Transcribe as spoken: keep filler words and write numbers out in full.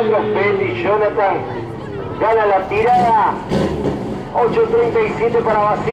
cuatro, Petty Jonathan gana la tirada. ocho treinta y siete para Basile.